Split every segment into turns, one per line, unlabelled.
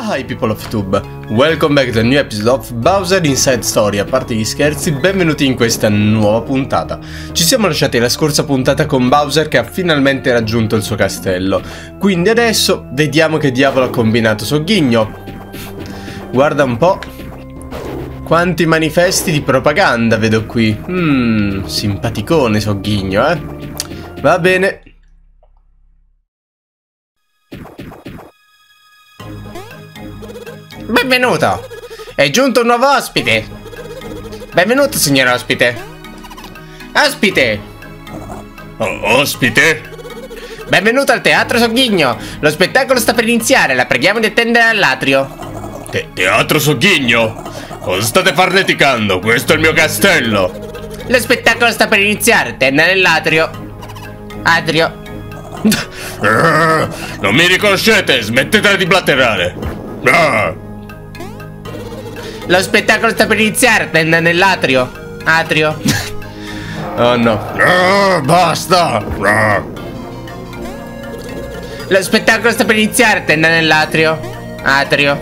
Hi people of YouTube, welcome back to a new episode of Bowser Inside Story. A parte gli scherzi, benvenuti in questa nuova puntata. Ci siamo lasciati la scorsa puntata con Bowser che ha finalmente raggiunto il suo castello. Quindi adesso vediamo che diavolo ha combinato Sogghigno. Guarda un po' quanti manifesti di propaganda vedo qui. Simpaticone Sogghigno, eh. Va bene. Benvenuto! È giunto un nuovo ospite! Benvenuto, signor ospite! Ospite!
Ospite?
Benvenuto al teatro Sogghigno! Lo spettacolo sta per iniziare, la preghiamo di attendere all'atrio.
Teatro Sogghigno? Cosa state farneticando? Questo è il mio castello!
Lo spettacolo sta per iniziare, attenda nell'atrio. Atrio.
Non mi riconoscete? Smettetela di blatterare!
Lo spettacolo sta per iniziare, attenda nell'atrio. Atrio. Oh no.
Basta!
Lo spettacolo sta per iniziare, attenda nell'atrio. Atrio.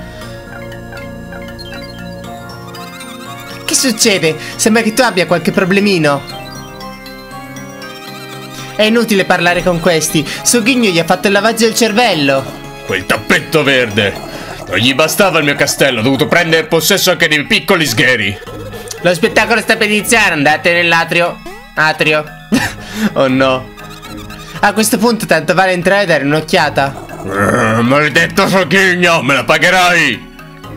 Che succede? Sembra che tu abbia qualche problemino. È inutile parlare con questi. Sogghigno gli ha fatto il lavaggio del cervello.
Quel tappetto verde! Non gli bastava il mio castello, ho dovuto prendere possesso anche dei piccoli sgheri.
Lo spettacolo sta per iniziare, andate nell'atrio. Atrio. Oh no. A questo punto tanto vale entrare e dare un'occhiata.
Maledetto Sogghigno, me la pagherai!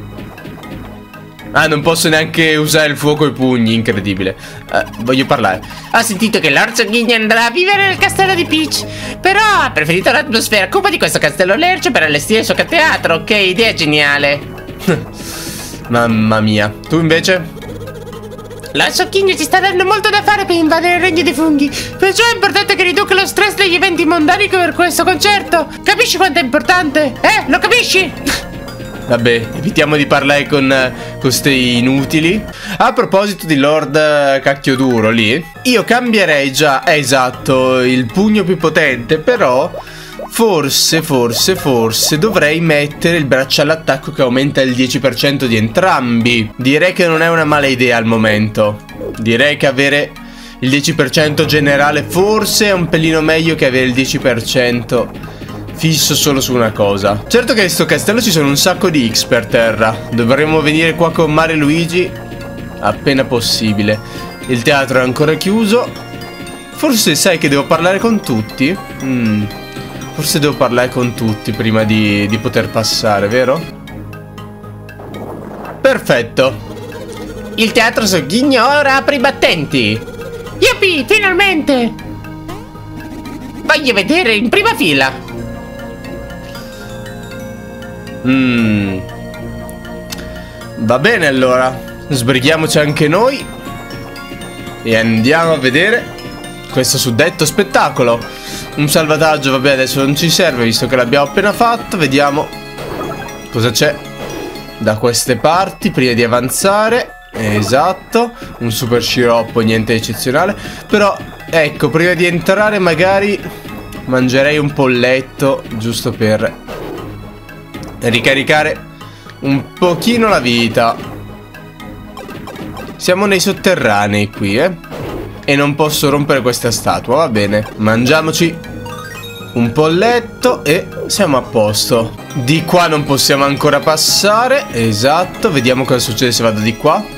Ah, non posso neanche usare il fuoco e i pugni, incredibile. Voglio parlare. Ho sentito che Lord Sogghigno andrà a vivere nel castello di Peach, però ha preferito l'atmosfera cupa di questo castello lercio per allestire il suo teatro. Che idea geniale. Mamma mia. Tu invece? Lord Sogghigno ci sta dando molto da fare per invadere il regno dei funghi, perciò è importante che riduca lo stress degli eventi mondani per questo concerto. Capisci quanto è importante? Lo capisci? Vabbè, evitiamo di parlare con questi inutili. A proposito di Lord Cacchioduro lì, io cambierei già, esatto, il pugno più potente. Però forse dovrei mettere il braccio all'attacco che aumenta il 10% di entrambi. Direi che non è una mala idea al momento. Direi che avere il 10% generale forse è un pelino meglio che avere il 10% fisso solo su una cosa. Certo che in sto castello ci sono un sacco di X per terra. Dovremmo venire qua con Mario e Luigi appena possibile. Il teatro è ancora chiuso. Forse sai che devo parlare con tutti? Forse devo parlare con tutti prima di poter passare, vero? Perfetto. Il teatro Sogghigno ora apre i battenti. Yuppie, finalmente! Voglio vedere in prima fila. Va bene allora. Sbrighiamoci anche noi e andiamo a vedere questo suddetto spettacolo. Un salvataggio, vabbè, adesso non ci serve visto che l'abbiamo appena fatto. Vediamo cosa c'è da queste parti prima di avanzare. Esatto, un super sciroppo, niente di eccezionale. Però ecco, prima di entrare magari mangerei un polletto giusto per ricaricare un pochino la vita. Siamo nei sotterranei qui, e non posso rompere questa statua, va bene. Mangiamoci un polletto e siamo a posto. Di qua non possiamo ancora passare. Esatto, vediamo cosa succede se vado di qua.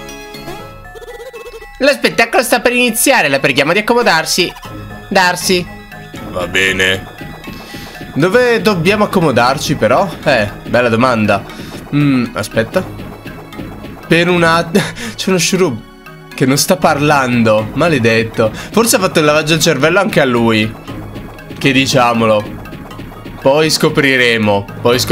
Lo spettacolo sta per iniziare, la preghiamo di accomodarsi. Darsi.
Va bene.
Dove dobbiamo accomodarci però? Bella domanda. Aspetta. Per una... C'è uno shrub che non sta parlando. Maledetto. Forse ha fatto il lavaggio del cervello anche a lui. Che diciamolo. Poi scopriremo.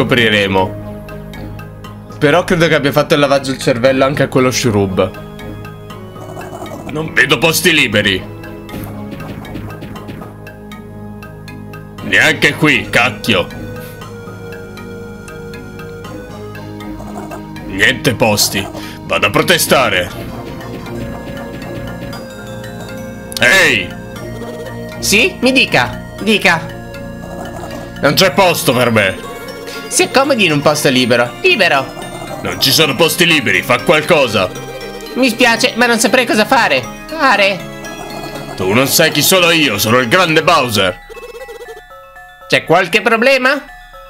Però credo che abbia fatto il lavaggio del cervello anche a quello shrub.
Non vedo posti liberi. Neanche qui, cacchio. Niente posti. Vado a protestare. Ehi!
Sì? Mi dica.
Non c'è posto per me.
Si accomodi in un posto libero. Libero!
Non ci sono posti liberi, fa qualcosa!
Mi spiace, ma non saprei cosa fare. Are?
Tu non sai chi sono io il grande Bowser!
C'è qualche problema?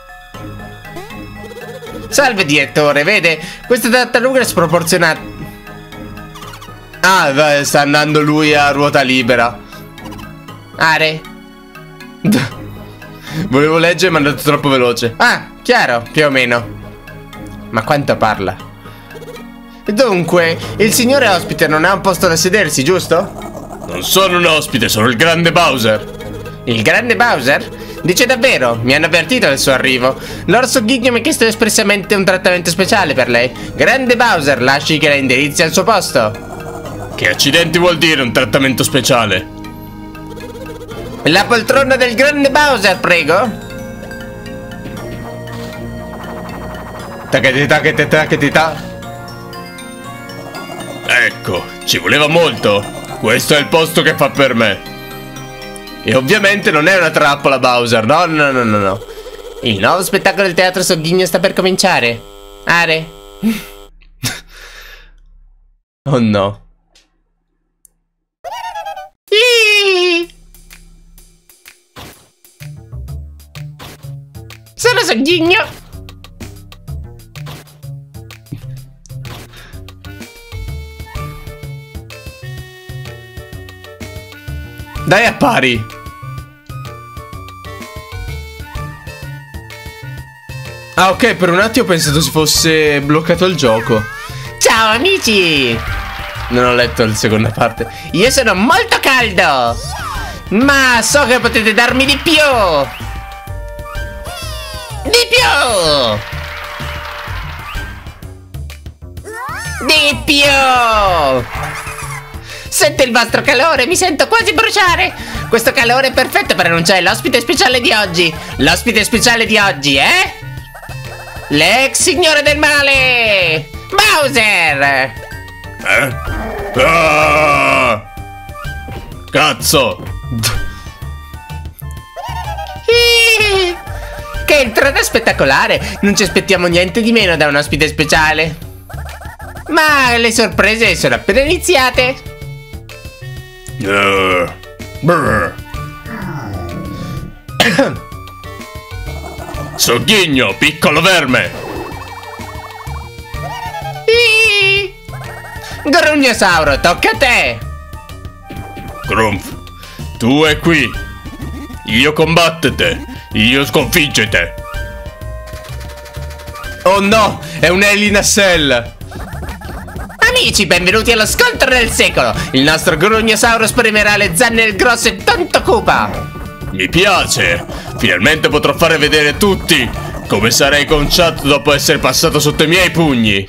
Salve direttore, vede? Questa tartaruga è sproporzionata. Ah, sta andando lui a ruota libera. Are? Volevo leggere ma è andato troppo veloce. Ah, chiaro, più o meno. Ma quanto parla? Dunque, il signore ospite non ha un posto da sedersi, giusto?
Non sono un ospite, sono il grande Bowser.
Il grande Bowser? Dice davvero? Mi hanno avvertito del suo arrivo. L'orso Ghigno mi ha chiesto espressamente un trattamento speciale per lei. Grande Bowser, lasci che la indirizzi al suo posto.
Che accidenti vuol dire un trattamento speciale?
La poltrona del grande Bowser, prego. Taccheti.
Ecco, ci voleva molto. Questo è il posto che fa per me.
E ovviamente non è una trappola, Bowser. No. Il nuovo spettacolo del teatro Sogghigno sta per cominciare. Are? Oh no. Sono Sogghigno. Dai, appari. Ah, ok, per un attimo ho pensato si fosse bloccato il gioco. Ciao amici. Non ho letto la seconda parte. Io sono molto caldo, ma so che potete darmi di più. Di più. Sento il vostro calore, mi sento quasi bruciare. Questo calore è perfetto per annunciare l'ospite speciale di oggi. L'ospite speciale di oggi è... l'ex signore del male, Bowser.
Ah! Cazzo!
Che entrata spettacolare. Non ci aspettiamo niente di meno da un ospite speciale. Ma le sorprese sono appena iniziate.
Sogghigno, piccolo verme!
Grugnosauro, tocca a te!
Grumpf, tu è qui! Io combattete! Io sconfiggete!
Oh no, è un Alien Cell! Amici, benvenuti allo scontro del secolo! Il nostro Grugnosauro spremerà le zanne grosse e tanto cupa!
Mi piace! Finalmente potrò fare vedere tutti come sarei conciato dopo essere passato sotto i miei pugni!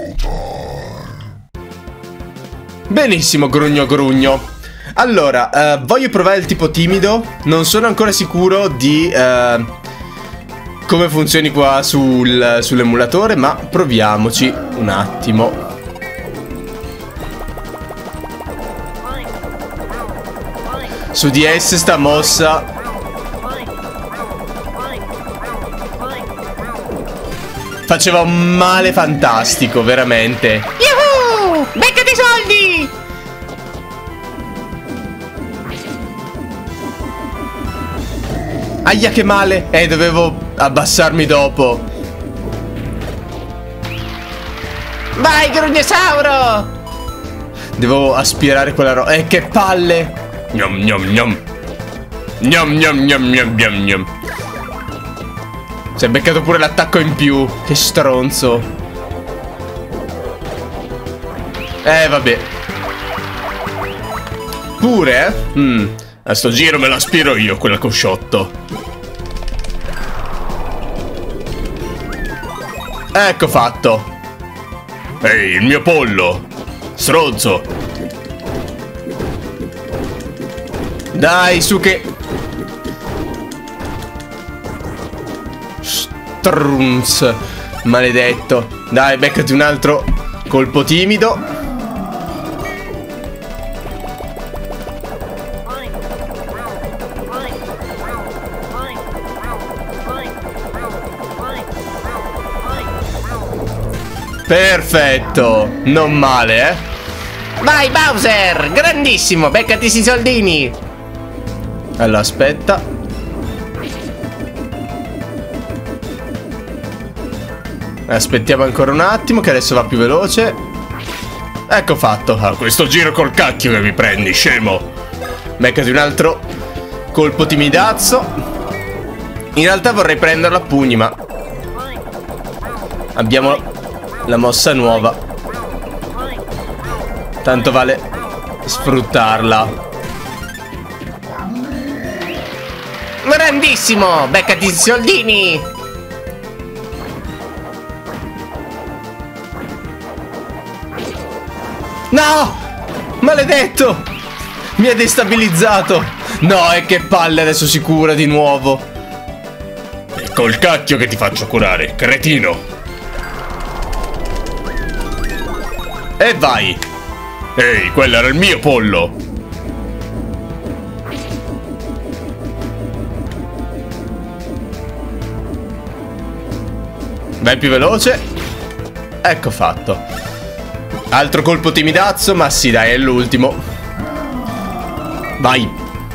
Benissimo, Grugno. Allora, voglio provare il tipo timido. Non sono ancora sicuro di come funzioni qua sull'emulatore, ma proviamoci un attimo. Su DS sta mossa faceva un male fantastico, veramente. Yuhu! Beccati i soldi! Aia, che male! Dovevo abbassarmi dopo. Vai, Grugnosauro! Devo aspirare quella roba. Che palle!
Gnam gnam gnam. Gnam gnam gnam gnam gnam gnam.
Si è beccato pure l'attacco in più. Che stronzo. Vabbè. Pure,
A sto giro me la aspiro io, quella cosciotto.
Ecco fatto.
Ehi, il mio pollo. Stronzo.
Dai, su che... Strunz. Maledetto. Dai, beccati un altro colpo timido. Perfetto. Non male, eh. Vai Bowser, grandissimo, beccati i soldini. Allora, aspetta. Aspettiamo ancora un attimo, che adesso va più veloce. Ecco fatto.
A questo giro col cacchio che mi prendi, scemo.
Beccati un altro colpo timidazzo. In realtà vorrei prenderlo a pugni, ma abbiamo la mossa nuova. Tanto vale sfruttarla. Grandissimo! Beccati i soldini! No! Maledetto! Mi ha destabilizzato! No, e che palle, adesso si cura di nuovo.
È col cacchio che ti faccio curare, cretino.
E vai!
Ehi, quello era il mio pollo.
Vai più veloce. Ecco fatto. Altro colpo timidazzo, ma sì dai, è l'ultimo. Vai.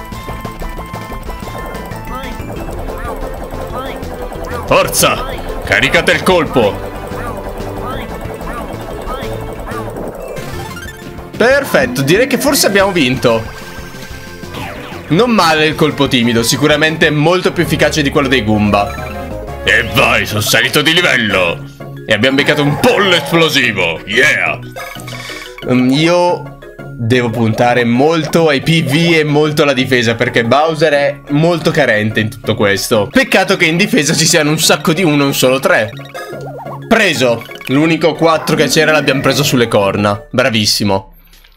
Forza, caricate il colpo.
Perfetto, direi che forse abbiamo vinto. Non male il colpo timido, sicuramente molto più efficace di quello dei Goomba.
E vai, sono salito di livello.
E abbiamo beccato un
Pollo esplosivo, yeah.
Io devo puntare molto ai PV e molto alla difesa, perché Bowser è molto carente in tutto questo. Peccato che in difesa ci siano un sacco di uno e un solo 3. Preso. L'unico 4 che c'era l'abbiamo preso sulle corna. Bravissimo.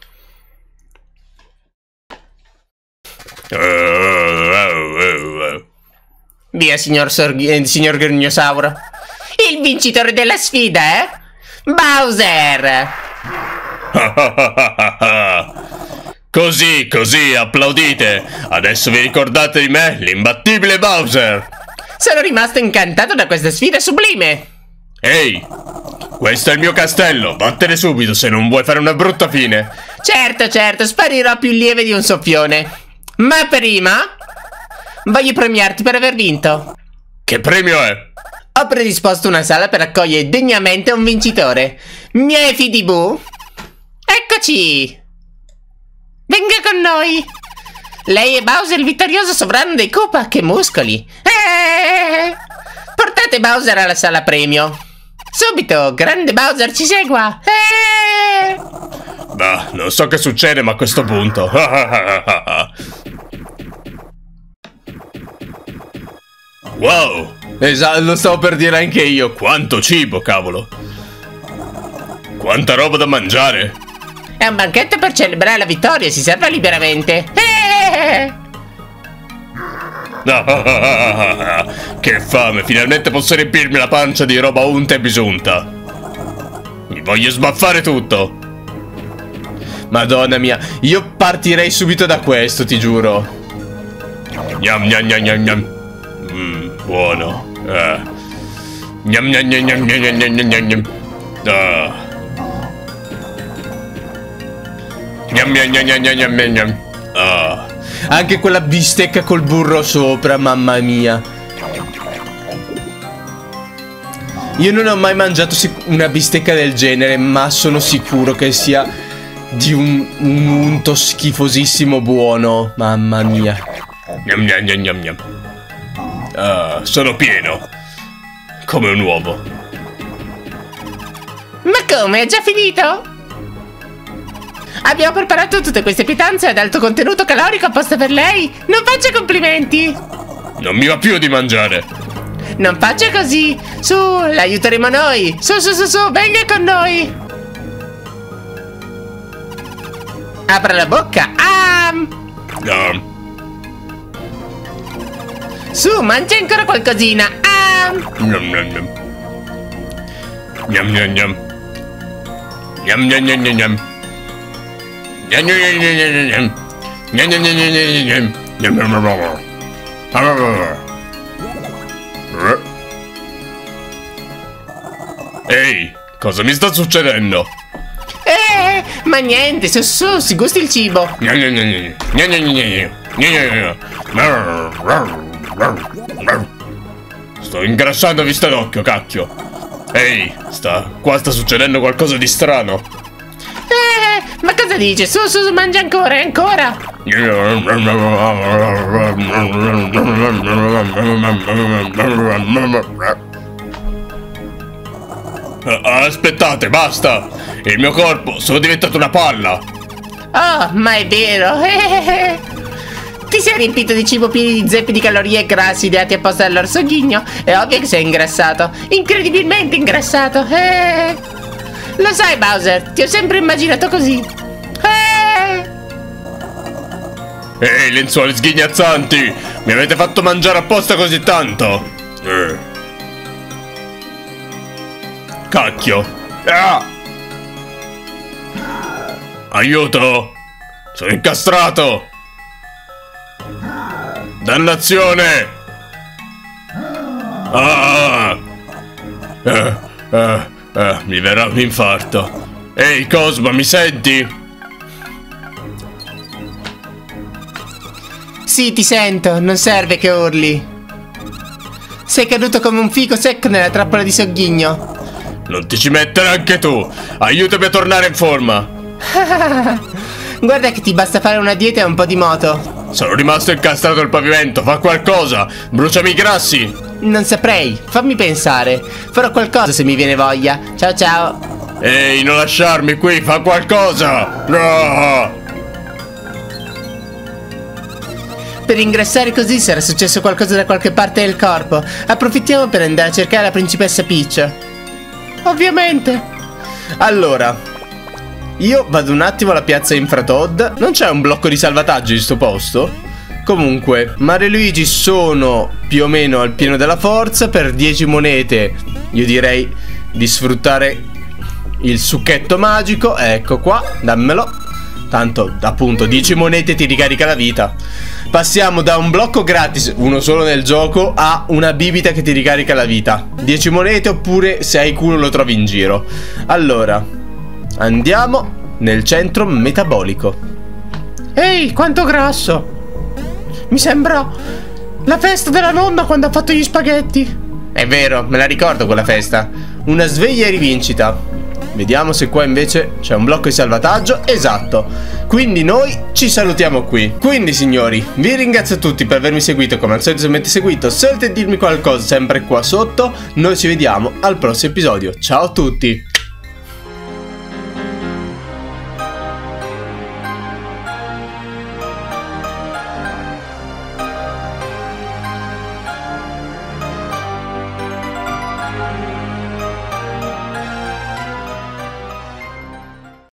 Via, signor Grignosauro. Il vincitore della sfida, eh? Bowser!
Così, applaudite. Adesso vi ricordate di me, l'imbattibile Bowser.
Sono rimasto incantato da questa sfida sublime.
Ehi, questo è il mio castello. Vattene subito se non vuoi fare una brutta fine.
Certo, sparirò più lieve di un soffione. Ma prima voglio premiarti per aver vinto.
Che premio è?
Ho predisposto una sala per accogliere degnamente un vincitore. Miei fidi bu. Eccoci. Venga con noi. Lei è Bowser, il vittorioso sovrano dei Koopa. Che muscoli. Portate Bowser alla sala premio. Subito, grande Bowser, ci segua.
Bah, non so che succede, ma a questo punto. Wow.
Esatto, lo stavo per dire anche io.
Quanto cibo, cavolo. Quanta roba da mangiare.
È un banchetto per celebrare la vittoria, si serve liberamente.
Che fame, finalmente posso riempirmi la pancia di roba unta e bisunta. Mi voglio sbaffare tutto.
Madonna mia, io partirei subito da questo, ti giuro.
Gnam gnam gnam gnam gnam. Buono. Gnam gnam gnam gnam gnam gnam gnam gnam. Gnam gnam gnam gnam gnam gnam gnam.
Anche quella bistecca col burro sopra, mamma mia. Io non ho mai mangiato una bistecca del genere, ma sono sicuro che sia di un unto schifosissimo buono. Mamma mia.
Gnam gnam gnam gnam gnam. Sono pieno. Come un uovo.
Ma come? È già finito? Abbiamo preparato tutte queste pietanze ad alto contenuto calorico apposta per lei. Non faccia complimenti.
Non mi va più di mangiare.
Non faccia così. Su, l'aiuteremo noi. Su, venga con noi. Apra la bocca. Su, mangia ancora qualcosina.
Gnam gnam gnam. Gnam gnam gnam. Gnam gnam gnam gnam gnam. Gnam gnam gnam gnam gnam. Gnam gnam gnam gnam gnam. Gnam gnam gnam. Ehi, Cosa mi sta succedendo?
Ma niente, si gusti il cibo.
Sto ingrassando a vista d'occhio, cacchio. Ehi, qua sta succedendo qualcosa di strano.
Ma cosa dice? Su, mangia ancora e ancora.
Aspettate, basta. Il mio corpo, sono diventato una palla.
Oh, ma è vero. Ti sei riempito di cibo pieno di zeppi di calorie e grassi ideati apposta dall'orso ghigno. È ovvio che sei ingrassato. Incredibilmente ingrassato. Lo sai, Bowser, ti ho sempre immaginato così.
Ehi, lenzuoli sghignazzanti! Mi avete fatto mangiare apposta così tanto? Cacchio! Aiuto! Sono incastrato! Dannazione! Mi verrà un infarto. Ehi, Cosmo, mi senti?
Sì, ti sento, non serve che urli. Sei caduto come un fico secco nella trappola di Sogghigno.
Non ti ci mettere anche tu! Aiutami a tornare in forma!
Guarda che ti basta fare una dieta e un po' di moto.
Sono rimasto incastrato al pavimento, fa qualcosa! Bruciami i grassi!
Non saprei, fammi pensare. Farò qualcosa se mi viene voglia. Ciao ciao.
Ehi, non lasciarmi qui, fa qualcosa! No!
Per ingrassare così sarà successo qualcosa da qualche parte del corpo. Approfittiamo per andare a cercare la principessa Peach. Ovviamente. Allora, io vado un attimo alla piazza Infratoad. Non c'è un blocco di salvataggio in sto posto? Comunque, Mario e Luigi sono più o meno al pieno della forza. Per 10 monete io direi di sfruttare il succhetto magico. Ecco qua, dammelo. Tanto, appunto, 10 monete ti ricarica la vita. Passiamo da un blocco gratis, uno solo nel gioco, a una bibita che ti ricarica la vita. 10 monete oppure se hai culo lo trovi in giro. Allora, andiamo nel centro metabolico. Ehi, quanto grasso! Mi sembra la festa della nonna quando ha fatto gli spaghetti. È vero, me la ricordo quella festa. Una sveglia e rivincita. Vediamo se qua invece c'è un blocco di salvataggio. Esatto. Quindi noi ci salutiamo qui. Quindi signori, vi ringrazio tutti per avermi seguito. Come al solito, se mi avete seguito, se volete dirmi qualcosa sempre qua sotto. Noi ci vediamo al prossimo episodio. Ciao a tutti.